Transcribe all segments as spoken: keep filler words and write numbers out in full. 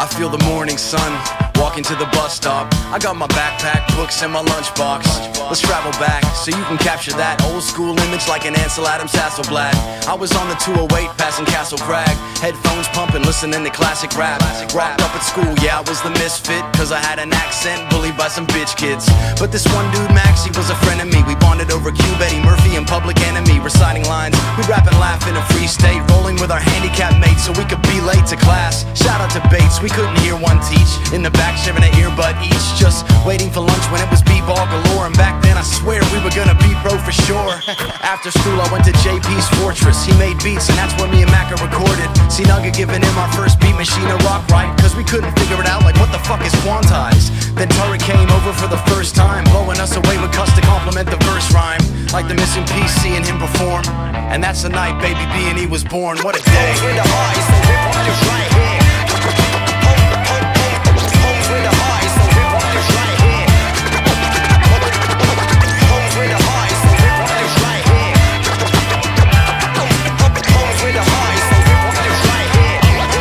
I feel the morning sun, walking to the bus stop. I got my backpack, books, and my lunchbox. Let's travel back so you can capture that old school image like an Ansel Adams Hasselblad. I was on the two oh eight passing Castle Crag, headphones pumping, listening to classic rap. Rocked up at school, yeah, I was the misfit, cause I had an accent, bullied by some bitch kids. But this one dude, Max, he was a friend of me. We bonded over Cube, Eddie Murphy, and Public Enemy. Reciting lines, we rap and laugh in a free state, rolling with our handicapped mates so we could be late to class. Shout out to Bates, we couldn't hear one teach. In the back, sharing an earbud each, just waiting for lunch when it was b-ball galore. And back then, I swear we were gonna be pro for sure. After school, I went to J P's Fortress. He made beats, and that's where me and Macca recorded. See Nugget giving him our first beat machine to rock right, cause we couldn't figure it out, like what the fuck is quantized. Then Turret came over for the first time, blowing us away with cuss to compliment the verse rhyme, like the missing piece, seeing him perform. And that's the night Baby B and E was born. What a day. Homes with the heart, so rip on this right here. Homes with the heart, so rip on this right here. Homes with the heart, so rip on this right here. Homes with the heart, so rip on this right here.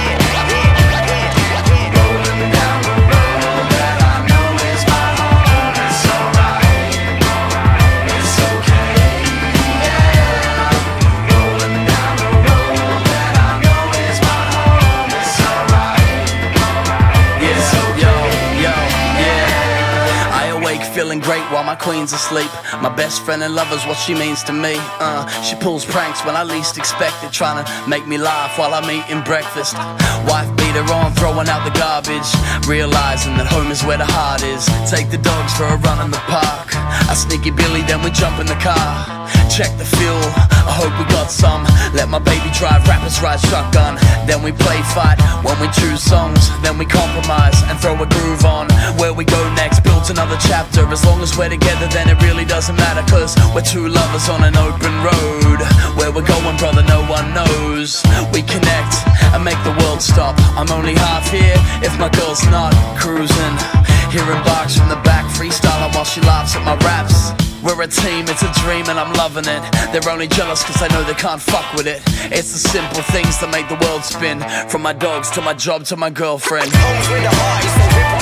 Rolling down the road that I know is my home. It's alright, it's okay, yeah. Rolling down the road that I know is my home. It's alright, yeah. So yo, yo, yeah. I awake feeling great while my queen's asleep. My best friend and lover's what she means to me. Uh, she pulls pranks when I least expect it, trying to make me laugh while I'm eating breakfast. Wife beat her on, throwing out the garbage, realizing that home is where the heart is. Take the dogs for a run in the park. I sneaky Billy, then we jump in the car. Check the fuel, I hope we got some. Let my baby drive, rappers ride shotgun. Then we play fight when we choose songs. Then we compromise and throw a groove on. Where we go next, built another chapter. As long as we're together, then it really doesn't matter, cause we're two lovers on an open road. Where we're going, brother, no one knows. We connect and make the world stop. I'm only half here if my girl's not cruising. Hearing barks from the back, freestyling while she laughs at my raps. We're a team, it's a dream and I'm loving it. They're only jealous cause I know they can't fuck with it. It's the simple things that make the world spin. From my dogs to my job to my girlfriend. Homes with the heart, so rip